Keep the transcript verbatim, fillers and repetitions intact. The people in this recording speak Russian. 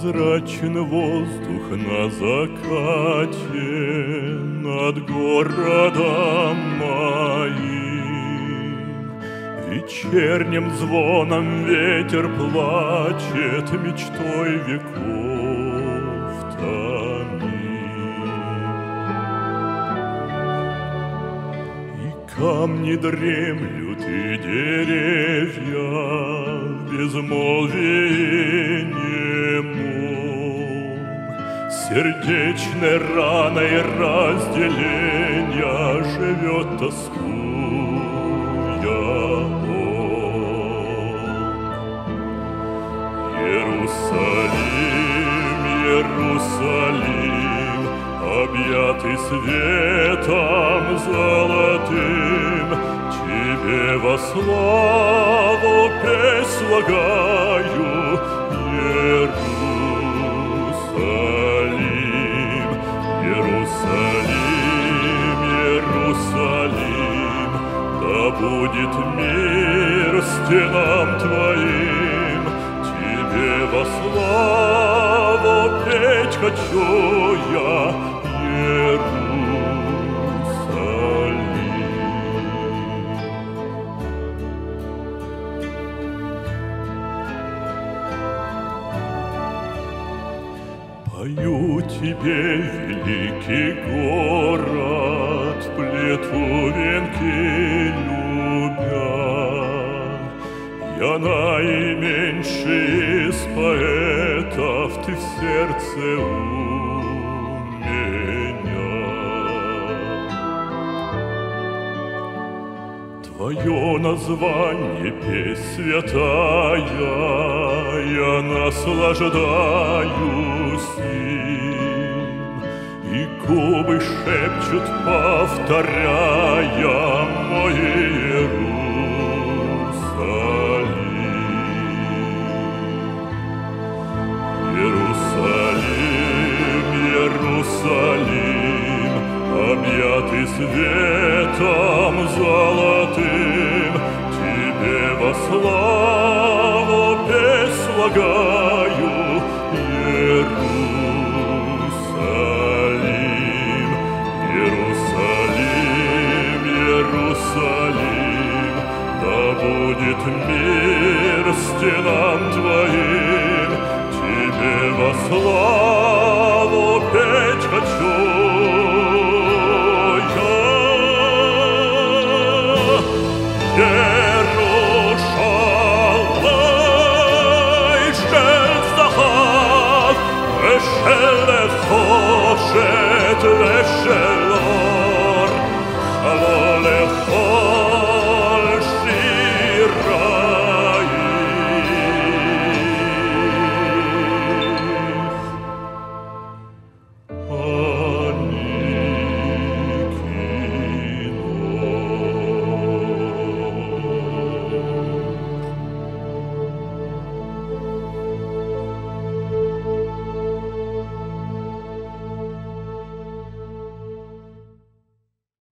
Прозрачен воздух на закате над городом моим. Вечерним звоном ветер плачет, мечтой веков томим. И камни дремлют, и деревья в безмолвии немом. Сердечной раной разделения живет тоскуя он. Иерусалим, Иерусалим, объятый светом золотым, тебе во славу песнь слагаю, Иерусалим, Иерусалим, Иерусалим, да будет мир стенам твоим, тебе во славу петь хочу я, Пою тебе, великий город, плету венки любя. Я наименьший из поэтов, ты в сердце у меня. Твое название, песнь святая, я наслаждаюсь им, и губы шепчут, повторяя, мой Иерусалим. Иерусалим, Иерусалим, объятый светом золотым, тебе во славу песнь слагаю, Иерусалим, Иерусалим, Иерусалим, да будет мир стенам твоим, тебе во славу петь хочу я. ושל נחושת ושל